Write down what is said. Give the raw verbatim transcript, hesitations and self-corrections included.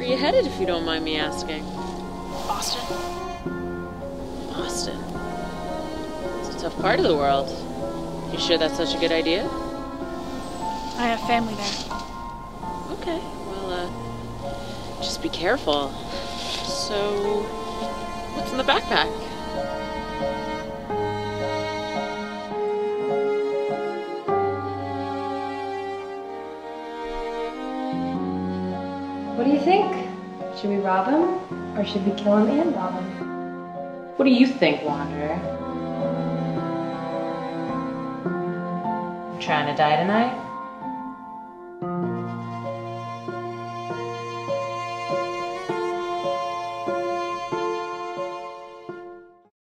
Where are you headed, if you don't mind me asking? Boston. Boston? It's a tough part of the world. You sure that's such a good idea? I have family there. Okay, well, uh, just be careful. So, what's in the backpack? What do you think? Should we rob him? Or should we kill him and rob him? What do you think, Wanderer? Trying to die tonight?